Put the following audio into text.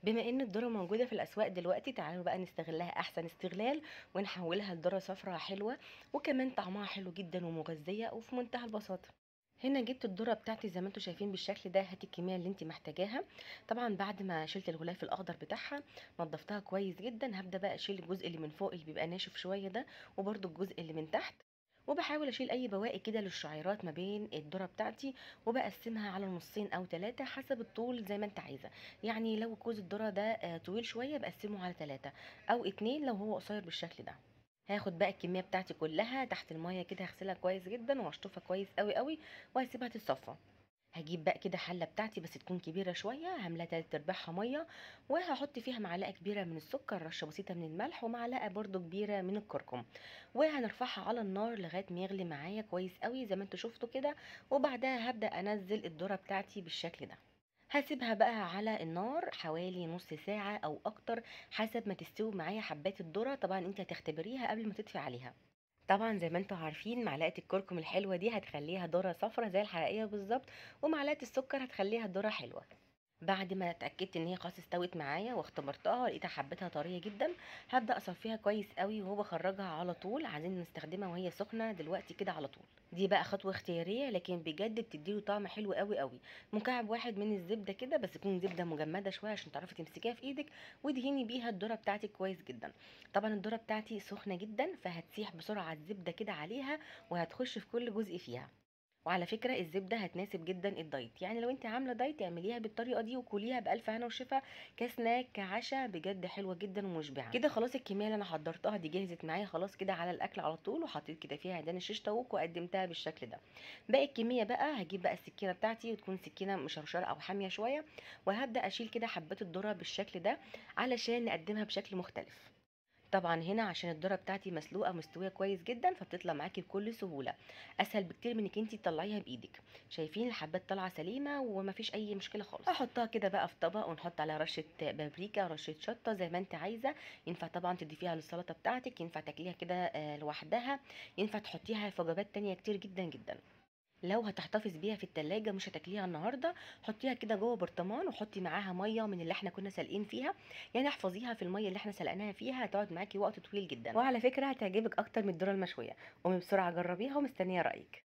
بما ان الذره موجوده في الاسواق دلوقتي، تعالوا بقى نستغلها احسن استغلال ونحولها لذره صفراء حلوه، وكمان طعمها حلو جدا ومغذيه وفي منتهى البساطه. هنا جبت الذره بتاعتي زي ما انتم شايفين بالشكل ده. هاتي الكميه اللي انت محتاجاها. طبعا بعد ما شلت الغلاف الاخضر بتاعها نضفتها كويس جدا، هبدا بقى اشيل الجزء اللي من فوق اللي بيبقى ناشف شويه ده، وبرده الجزء اللي من تحت. وبحاول اشيل اي بواقي كده للشعيرات ما بين الذره بتاعتي، وبقسمها على نصين او ثلاثه حسب الطول زي ما انت عايزه. يعني لو كوز الذره ده طويل شويه بقسمه على ثلاثه، او اتنين لو هو قصير بالشكل ده. هاخد بقى الكميه بتاعتي كلها تحت الميه كده، هغسلها كويس جدا واشطفها كويس قوي قوي، وهسيبها تتصفى. هجيب بقى كده حله بتاعتي بس تكون كبيره شويه، هملاها تلات ارباعها ميه، وهحط فيها معلقه كبيره من السكر، رشه بسيطه من الملح، ومعلقه برضو كبيره من الكركم. وهنرفعها على النار لغايه ما يغلي معايا كويس قوي زي ما انتوا شفتوا كده. وبعدها هبدا انزل الذره بتاعتي بالشكل ده. هسيبها بقى على النار حوالي نص ساعه او اكتر، حسب ما تستوي معايا حبات الذره. طبعا انت هتختبريها قبل ما تطفي عليها. طبعا زي ما انتوا عارفين معلقه الكركم الحلوه دي هتخليها ذره صفرة زي الحقيقيه بالظبط، ومعلقه السكر هتخليها ذره حلوه. بعد ما اتاكدت ان هي خلاص استوت معايا واختبرتها لقيتها حبتها طريه جدا، هبدا اصفيها كويس قوي وبخرجها على طول. عايزين نستخدمها وهي سخنه دلوقتي كده على طول. دي بقى خطوه اختياريه لكن بجد بتديله طعم حلو قوي قوي. مكعب واحد من الزبده كده، بس تكون زبده مجمده شويه عشان تعرفي تمسكيها في ايدك، ودهني بيها الذره بتاعتك كويس جدا. طبعا الذره بتاعتي سخنه جدا فهتسيح بسرعه الزبده كده عليها، وهتخش في كل جزء فيها. وعلى فكرة الزبدة هتناسب جدا الدايت، يعني لو انت عاملة دايت اعمليها بالطريقة دي وكليها بألف هنا وشفا، كسناك كعشاء، بجد حلوة جدا ومشبعة كده. خلاص الكمية اللي انا حضرتها دي جهزت معايا خلاص كده على الاكل على طول، وحطيت كده فيها عيدان الشيش طاووق وقدمتها بالشكل ده. باقي الكمية بقى هجيب بقى السكينة بتاعتي، وتكون سكينة مشرشرة او حامية شوية، وهبدأ اشيل كده حبات الذرة بالشكل ده علشان نقدمها بشكل مختلف. طبعا هنا عشان الذره بتاعتي مسلوقه مستويه كويس جدا فبتطلع معاكي بكل سهوله، اسهل بكتير من انك انتي تطلعيها بايدك. شايفين الحبات طالعه سليمه ومفيش اي مشكله خالص. احطها كده بقى في طبق ونحط عليها رشه بابريكا، رشه شطه زي ما انت عايزه. ينفع طبعا تضيفيها للسلطه بتاعتك، ينفع تاكليها كده لوحدها، ينفع تحطيها في وجبات تانية كتير جدا جدا. لو هتحتفظ بيها في التلاجة مش هتاكليها النهارده، حطيها كده جوه برطمان وحطي معاها ميه من اللي احنا كنا سالقين فيها. يعني احفظيها في الميه اللي احنا سلقناها فيها، هتقعد معاكي وقت طويل جدا، وعلى فكره هتعجبك اكتر من الذره المشويه. قومي بسرعه جربيها ومستنيه رايك.